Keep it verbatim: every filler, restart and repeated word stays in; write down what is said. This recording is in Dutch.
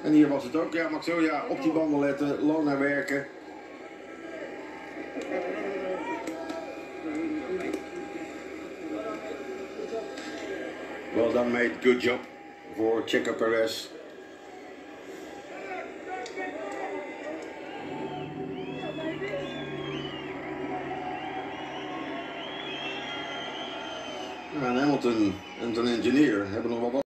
En hier was het ook. Ja, Max, zo ja, op die banden letten, lang naar werken. Well done, mate. Good job voor Checo Perez. En Hamilton en zijn engineer hebben nog wel wat.